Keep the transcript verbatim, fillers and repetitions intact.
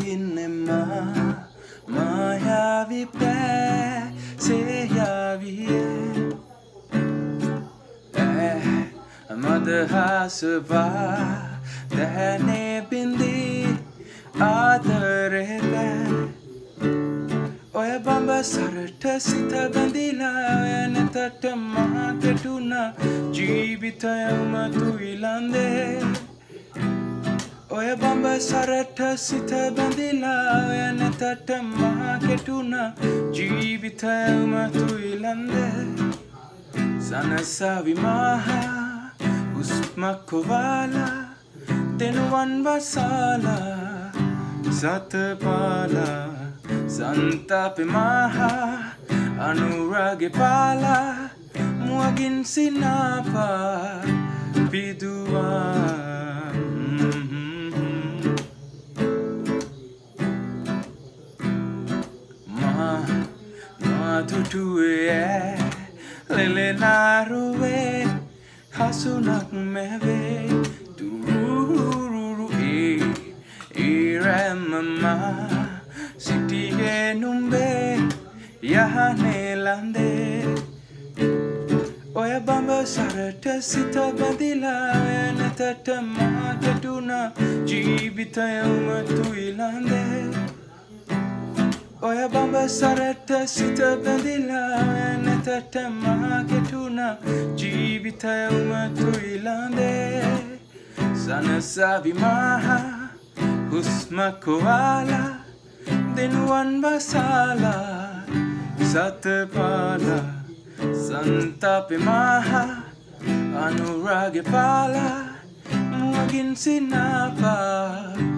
inema mayavi පැසයාවිය මදහසවා දැනේ බින්දී ආදරේ බෑ ඔය බඹ සරට සිත බැඳිලා එනතට මා කෙටුණා ජීවිතයම තුයිලන්දේ ඔය බඹ සරට සිත බැඳිලා එනතට මා කෙටුණා ජීවිතයම තුයිලන්දේ සනසාවි මහා උස්මක් කොවාලා දෙනුවන් වසාලා සතපාලා සන්තාපෙ මහා අනුරාගෙ පාලා මුවගින් සිනාපා පිදුවා මා මාතුටුවේ ලෙලෙනාරුවේ හසුනක් මැවේ දුරුරුරු ඒ ඉරැමමා සිටියේ නුම්බේ යහනේ ලන්දේ ඔය බඹ සරට සිත බැඳිලා එනතට මා ගැටුණා ජීවිතයම තුයිලන්දේ ඔය බඹ සරට සිත බැඳිලා එනතට මා ගැටුණා ජීවිතයම තුයිලන්දේ සනසාවි මහා හුස්මක් කොවාලා දෙනුවන් වසාලා සතපාලා සන්තාපෙ මහා අනුරාගෙ පාලා මුවගින් සිනාපා